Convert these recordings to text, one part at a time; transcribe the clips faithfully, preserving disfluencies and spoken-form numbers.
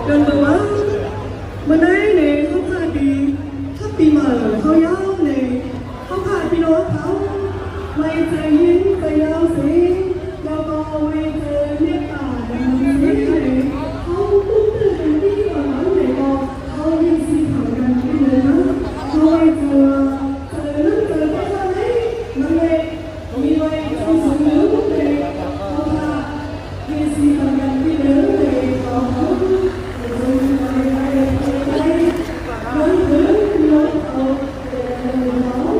gần bờ quá bữa nay này không phải vì thắp vì mở khâu giáo này không phải vì nó tháo mày trời hiến cây áo xí bao bao mày trời biết à đừng xí này không cũng từ từ đi vào nói này bò không đi xin hỏi gần đi nữa thôi giờ giờ nước giờ cái ra đấy mà này vì vậy trong sống nhớ lúc này không là đi xin hỏi gần đi nữa này còn không rồi rồi đây đây nói thứ nói ở để nói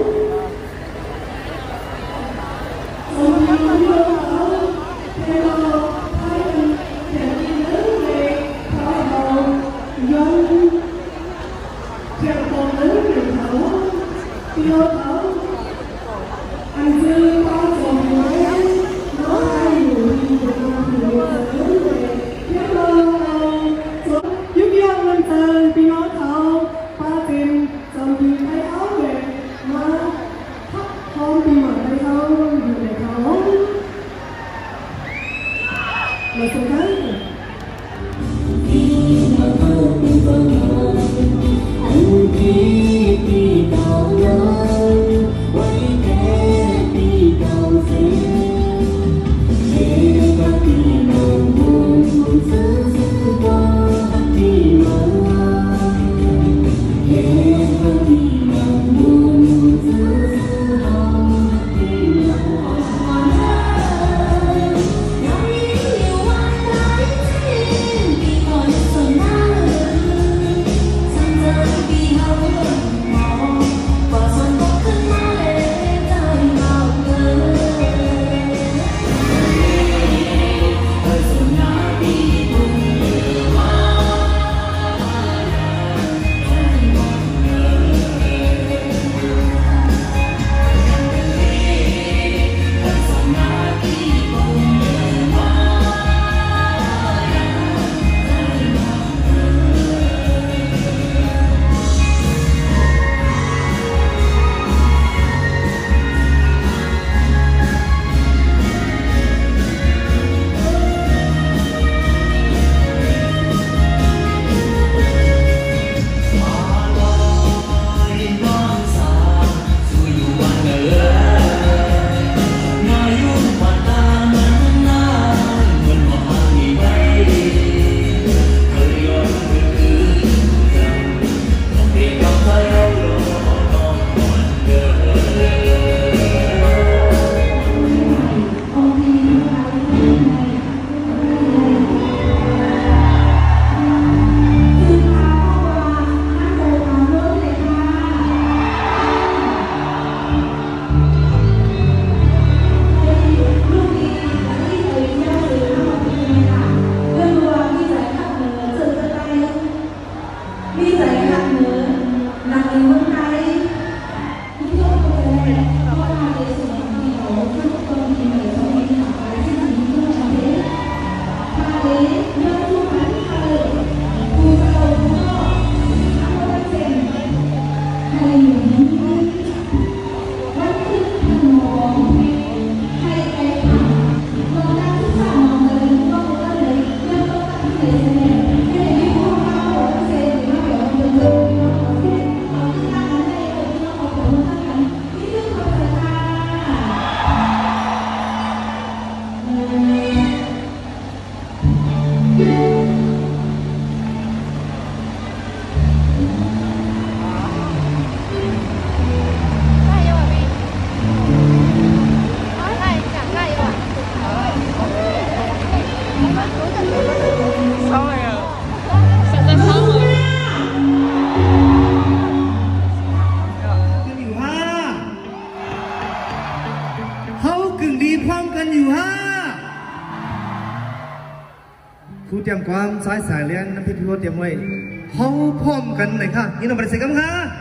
xong đi đi đâu đó theo hai anh trẻ đi nữa về thảo hậu dân theo con lớn để thảo tiêu thảo anh chưa có chồng nói nó hay nhiều đi được làm nhiều lớn về theo con giúp dân lên trời vì nó thảo ba tìm chồng thì thấy áo về mà thấp không thì mà thấy thao nhiều để thảo mà số khácครูเตรียมความสายสายเลี้ยงน้ำพริกพิโรเตรียมไว้เขาพร้อมกันหน่อยค่ะนี่น้องบริษัทกันค่ะ